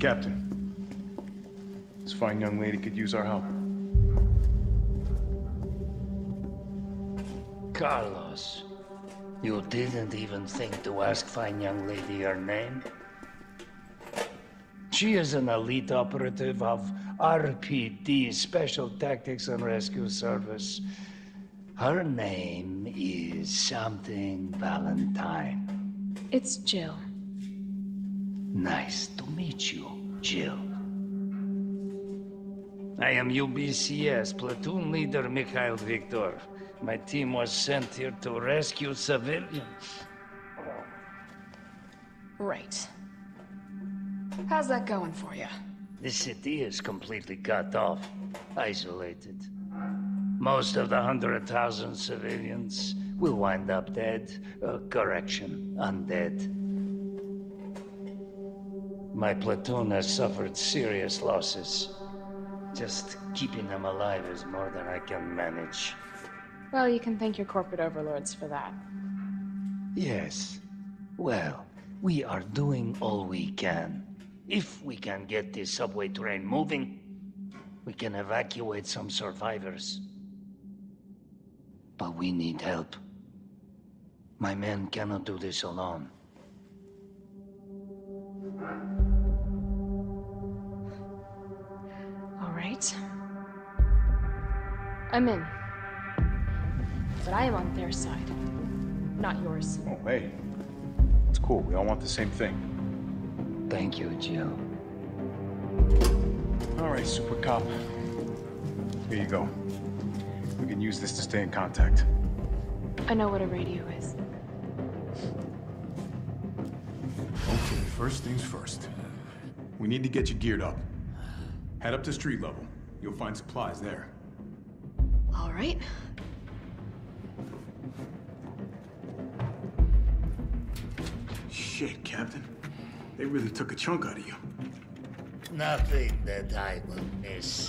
Captain. This fine young lady could use our help. Carlos, you didn't even think to ask fine young lady her name? She is an elite operative of RPD, Special Tactics and Rescue Service. Her name is something Valentine. It's Jill. Nice to meet you, Jill. I am UBCS Platoon Leader Mikhail Viktor. My team was sent here to rescue civilians. Right. How's that going for you? The city is completely cut off, isolated. Most of the 100,000 civilians will wind up dead. Correction, undead. My platoon has suffered serious losses. Just keeping them alive is more than I can manage. Well, you can thank your corporate overlords for that. Yes. Well, we are doing all we can. If we can get this subway train moving, we can evacuate some survivors. But we need help. My men cannot do this alone. All right. I'm in. But I am on their side, not yours. Oh, hey. It's cool. We all want the same thing. Thank you, Jill. All right, Super Cop. Here you go. We can use this to stay in contact. I know what a radio is. Okay, first things first. We need to get you geared up. Head up to street level. You'll find supplies there. All right. Shit, Captain. They really took a chunk out of you. Nothing that I will miss.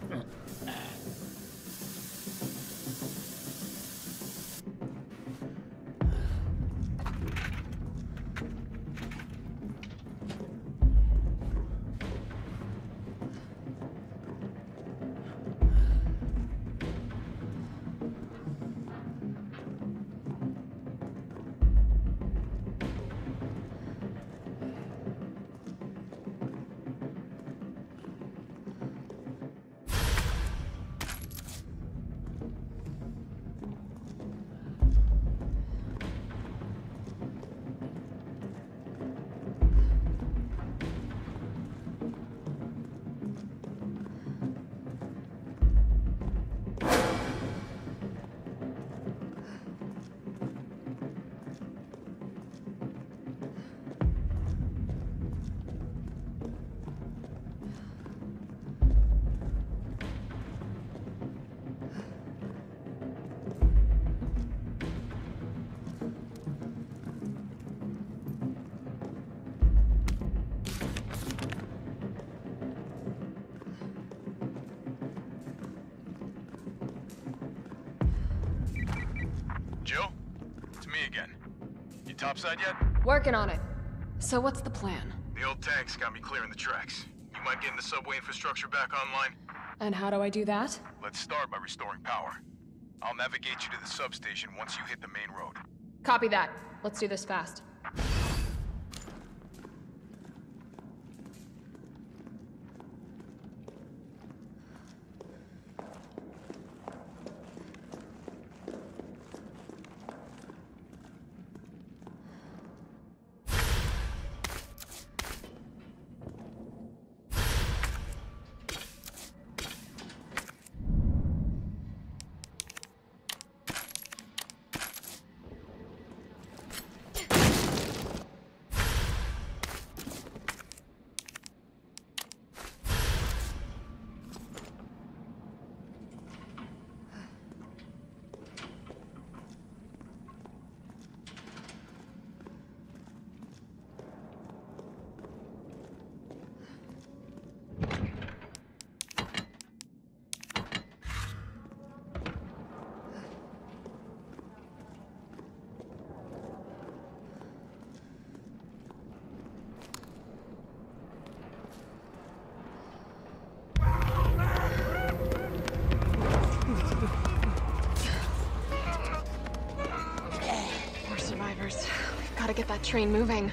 Jill? It's me again. You topside yet? Working on it. So what's the plan? The old tanks got me clearing the tracks. You mind getting the subway infrastructure back online? And how do I do that? Let's start by restoring power. I'll navigate you to the substation once you hit the main road. Copy that. Let's do this fast. get that train moving.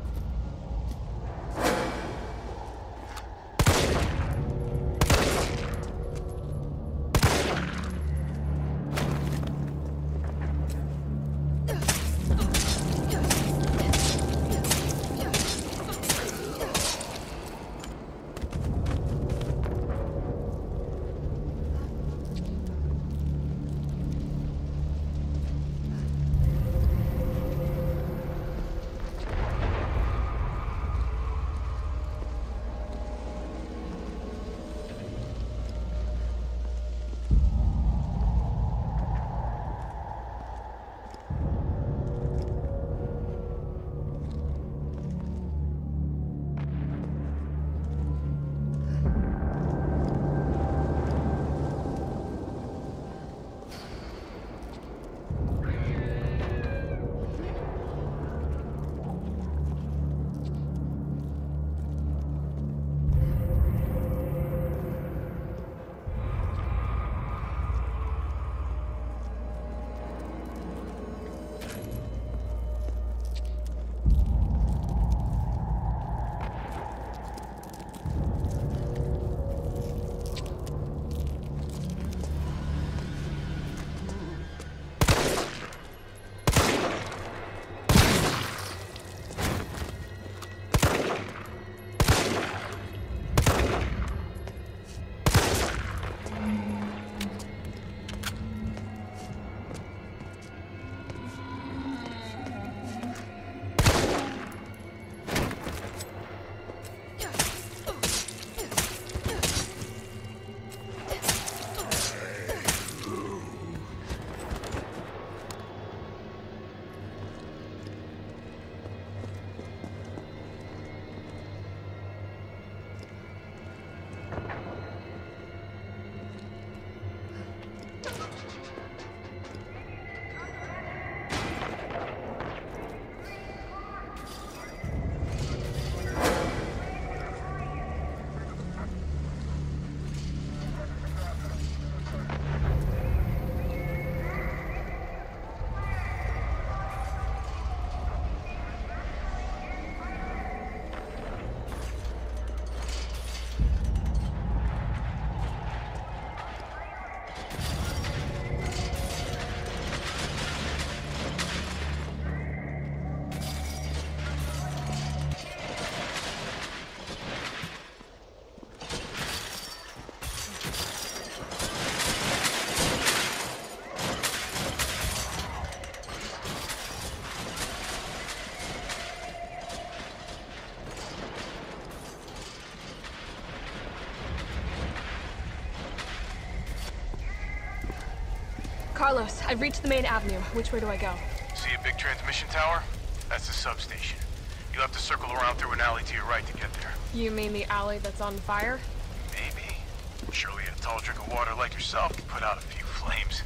Carlos, I've reached the main avenue. Which way do I go? See a big transmission tower? That's the substation. You'll have to circle around through an alley to your right to get there. You mean the alley that's on fire? Maybe. Surely a tall drink of water like yourself can put out a few flames.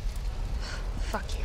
Fuck you.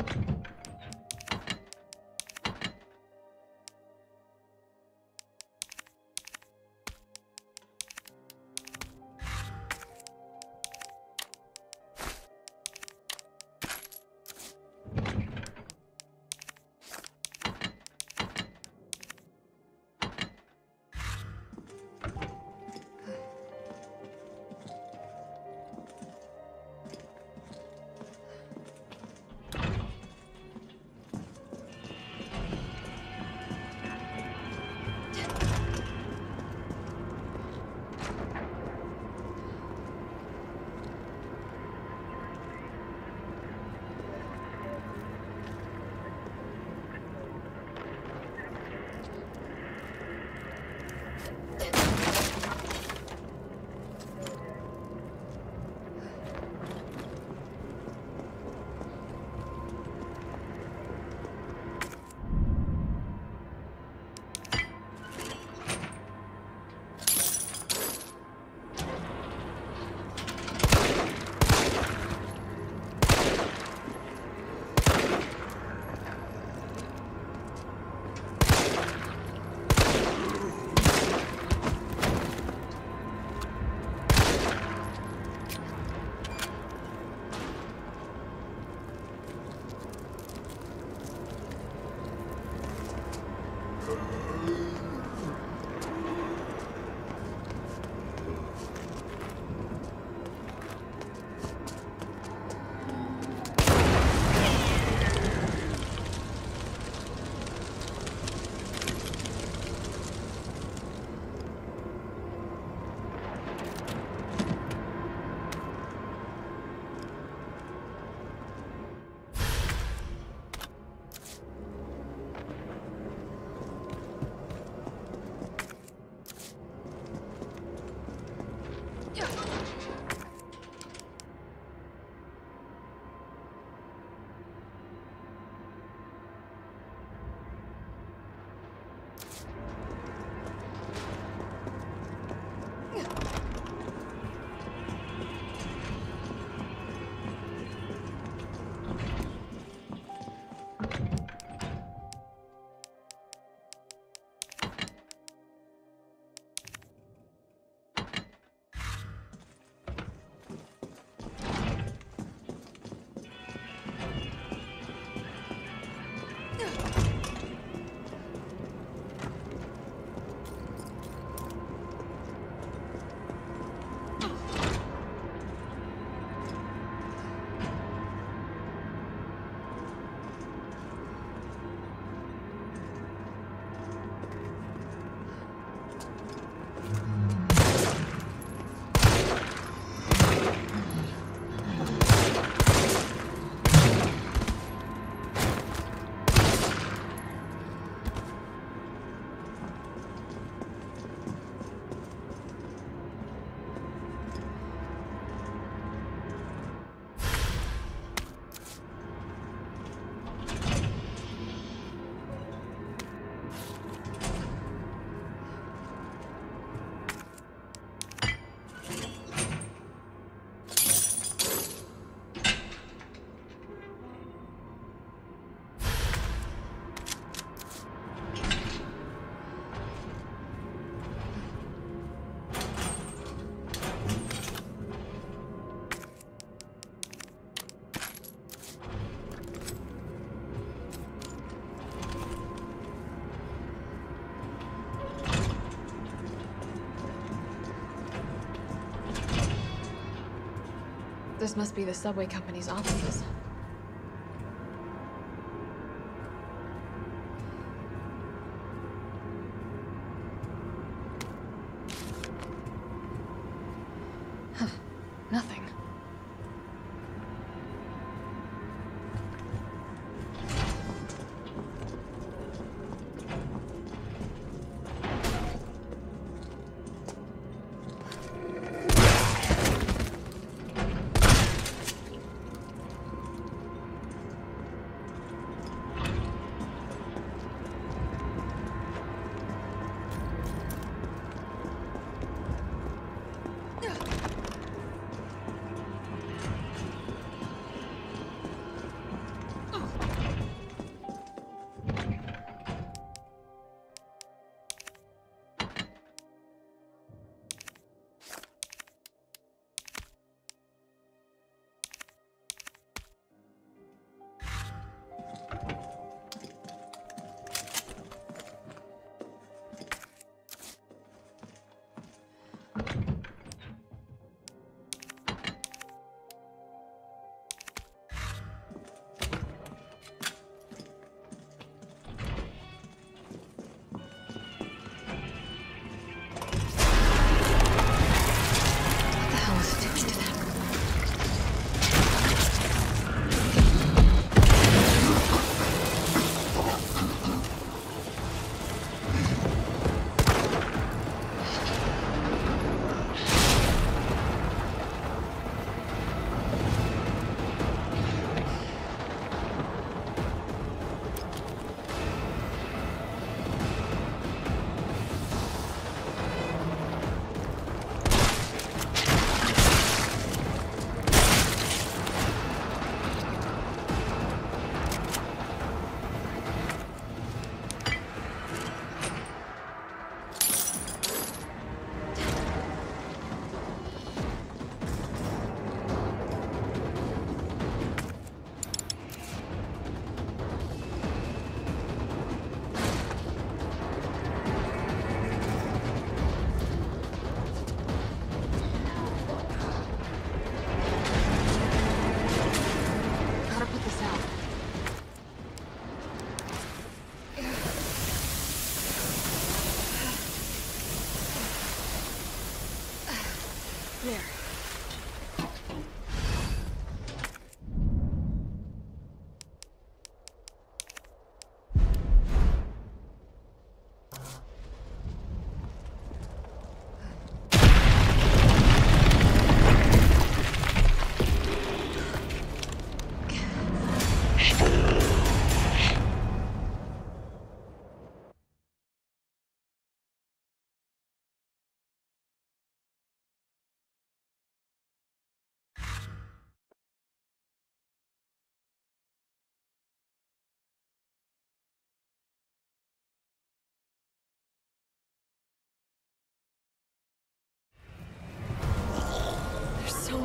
This must be the subway company's offices. Huh. Nothing.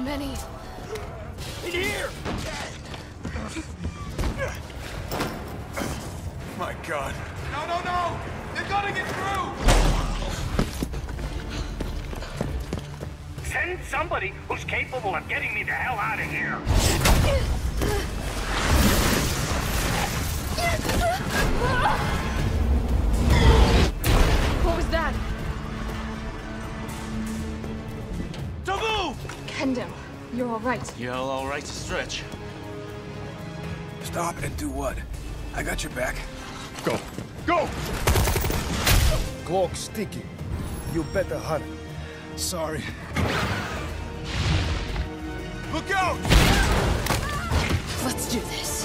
many. In here! My God. No, no, no! They're gonna get through! Send somebody who's capable of getting me the hell out of here. What was that? Don't move! Kendo, you're all right. You're all right to stretch. Stop and do what? I got your back. Go! Go! Clock sticky. You better hurry. Sorry. Look out! Let's do this.